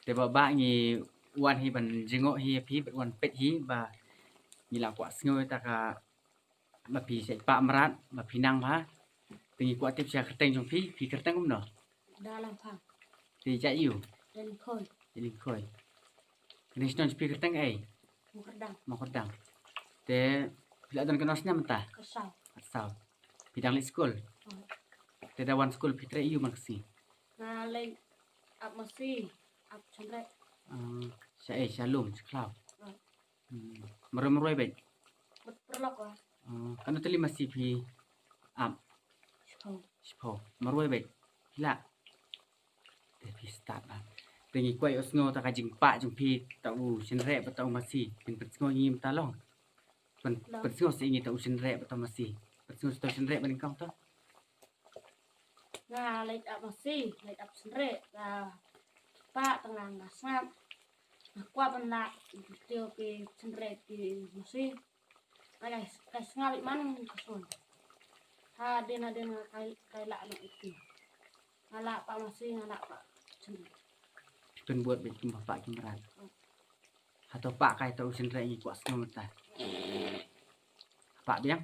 Te ba ngi wan hi ban jingo hi phi wan pet hi ba ni la kwa sngo ta ka ba phi se pa mrat ba phi nang ba tingi kwa tip sia kerteng jong phi kerteng kum no dalam phang ti cha yu dan khơi jadi khoi ni snon phi kerteng ai mau kerdang te pila don kenos nyam ta kesal sao bidang li school te da wan school fitre yu maksi nah lên ap masih ap sampai sa ai shalom cloud merom-meroi baik berperlok lah kan tali masih phi am sipo meroi baik hila te phi start ah tingi kwai osngo ta ka jing pa jung phi ta u sin re ba ta masih pin sngo ngim ta long pen sngo se ngi ta u sin re ba ta masih sngo ta sin re ban kong ta nah lên ap masih lên ap sendiri lah pak tengah ngasap nah qua bên lại tiêu cái sendiri di masih cái ngali man kesun ha dena kai lak nak itu ngalak pak masih ngalak pak sendiri pin buat baik kim bapak kim ran atau pak kai ta u sin re ngi kwa sngo ta pak biang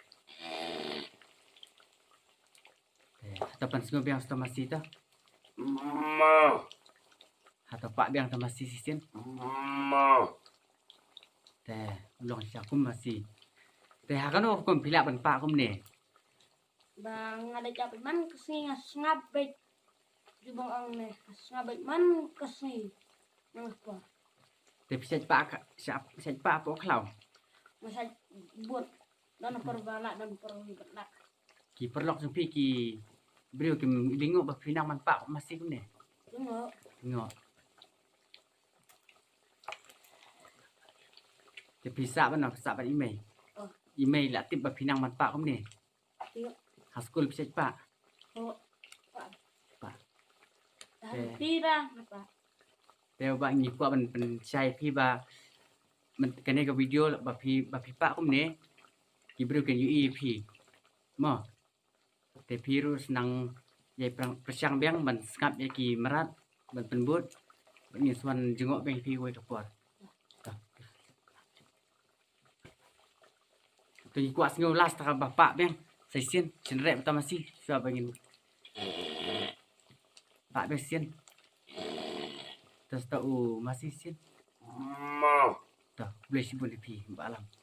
atau pan sngo biang sta masih ta atau pak biang ta masih sisin te long sia kum masih te hakano kum pila ban pak kum ne bang ada capek man kesini ngabek di bang ang ne ngabek man kesini ngapa te bisa pak siap pak apa klau masa buat dan perbala dan perbala ki perlok sampai ki beliau ki lingo ba pinang man pak masih kum ne tengok te bisa ban sa ban email la tip ba pinang man pak kum ne Haskul bisa pak pak tira apa te ba ngi kwa ban chai phi baมันกันในกับวิดีโอแบบพี่ปะคุมเนี่ยกีบริกันอยู่phi mo te piru senang yai persang biang ban skap ya ki merat ban penbut ni swan jengok beng phi wei kapor tu kuat ngau las ta bapak biang sai sien chen rep ta masih sa bangin pak be sien tas tau masih sien ta boleh sibun phi balam